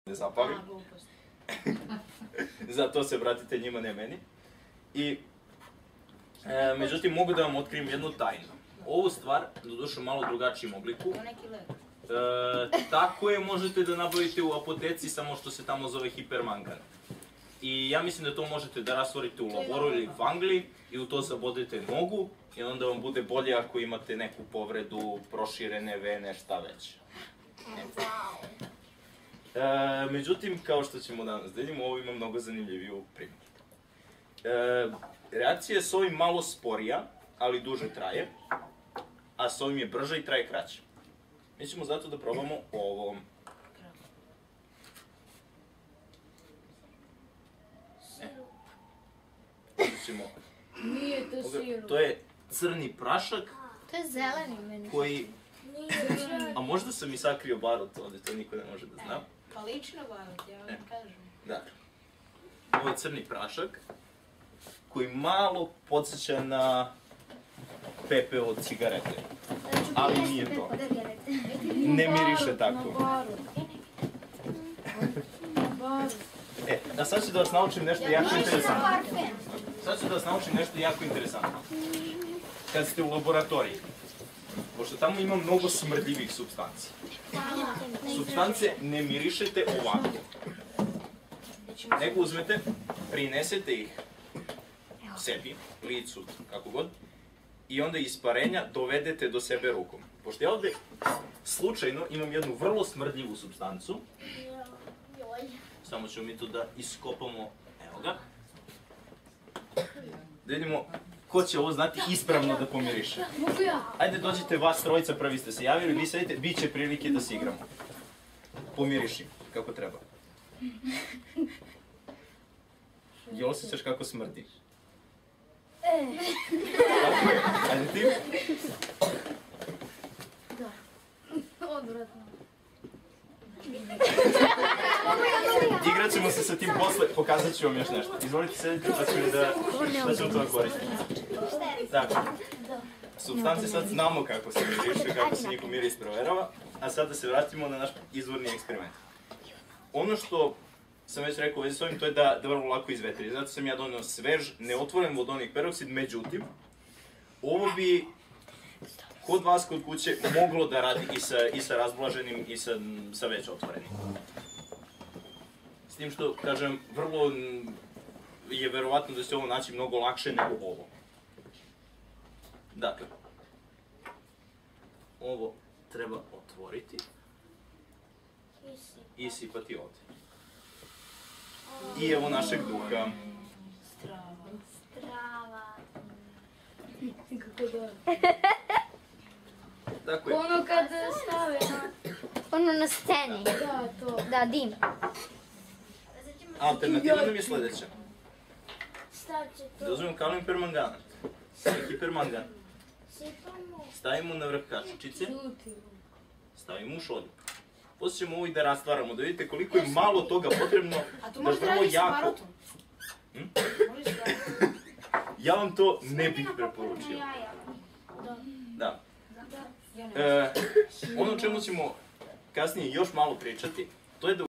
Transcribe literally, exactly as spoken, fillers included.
ne zapali. Zato se vratite njima, ne meni. I, e, međutim, mogu da vam otkrijem jednu tajnu. Ovu stvar, doduše u malo drugačijem obliku, e, tako je možete da nabavite u apoteci, samo što se tamo zove hipermangan. I ja mislim da to možete da rastvorite u laboru ili u Angliji i u to zabodete nogu i onda vam bude bolje ako imate neku povredu, proširene vene, šta već. E, međutim, kao što ćemo danas da vidimo, ovo ima mnogo zanimljiviju primjer. E, reakcija s ovim malo sporija, ali duže traje, a s ovim je brža i traje kraće. Mi ćemo zato da probamo ovo. Ćemo... Nije to sirup. To je crni prašak. To je zeleni meni. Koji... A možda sam i sakrio barut ovdje, to niko ne može da zna. Pa lično barut, ja vam kažem. Da. Ovo je crni prašak koji malo podsjeća na pepe od cigarete. Ali nije to. Ne miriše tako. E, a sad ću da vas naučim nešto jako interesantno. Sad ću da vas naučim nešto jako interesantno. Kad ste u laboratoriji, pošto tamo ima mnogo smrdljivih supstanci. Supstance ne mirišete ovako. Nego uzmete, prinesete ih sebi, licu, kako god, i onda iz parenja dovedete do sebe rukom. Pošto ja ovde slučajno imam jednu vrlo smrdljivu supstancu. Samo ćemo mi tu da iskopamo, evo ga. Da vidimo ko će ovo znati ispravno da pomiriše. Ajde, dođite vas trojica, prvi ste se javili, vi sedite, bit će prilike da se igramo. Pomiriši, kako treba. Jel osjećaš kako smrdi? Tako je, ajde ti. Da. Odvratno. Igrat ćemo se sa tim posle, pokazat ću vam još nešto. Izvolite sedite, pa ćemo da, da ćemo to koristiti. Dakle, supstance sad znamo kako se miriše, kako se njihov miris proverava, a sad da se vratimo na naš izvorni eksperiment. Ono što sam već rekao u vezi s ovim, to je da, da vrlo lako izvetri. Zato sam ja donio svež, neotvoren vodonik peroksid, međutim, ovo bi kod vas, kod kuće, moglo da radi i sa, i sa razblaženim i sa, sa već otvorenim. S tim što, kažem, vrlo je verovatno da će ovo naći mnogo lakše nego ovo. Dakle, ovo treba otvoriti i sipati ovdje. I evo našeg duha. Strava. Strava. Kako dobro. Tako je. Ono kad stave na... Ono na sceni. Da, to. Da, dim. Alternativa nam je sljedeća. Šta će to? Da uzmemo kalijum permanganat, hipermangan, stavimo na vrh kašičice, stavimo u šolju. Poslije ćemo ovo i da rastvaramo, da vidite koliko je malo toga potrebno da vrlo jako... Hm? Ja vam to ne bih preporučio. Da. E, ono o čemu ćemo kasnije još malo pričati, to je da